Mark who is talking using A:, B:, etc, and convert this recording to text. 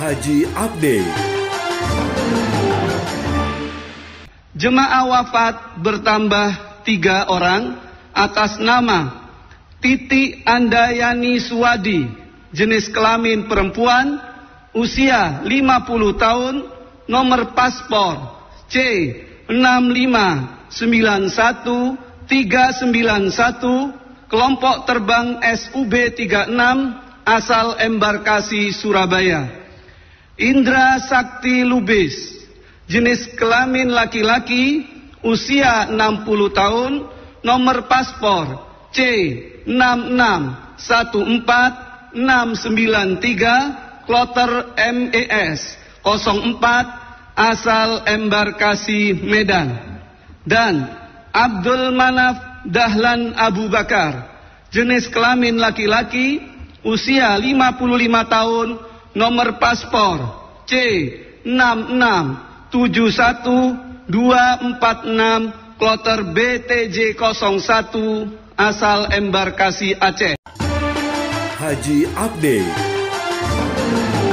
A: Haji Update.
B: Jemaah wafat bertambah 3 orang atas nama Titi Andayani Suwadi, jenis kelamin perempuan, usia 50 tahun, nomor paspor C6591391, kelompok terbang SUB36, asal embarkasi Surabaya. Indra Sakti Lubis, jenis kelamin laki-laki, usia 60 tahun, nomor paspor C6614693, kloter MES 04, asal embarkasi Medan. Dan Abdul Manaf Dahlan Abu Bakar, jenis kelamin laki-laki, usia 55 tahun, nomor paspor C6671246, kloter BTJ 01, asal embarkasi Aceh.
A: Haji Update.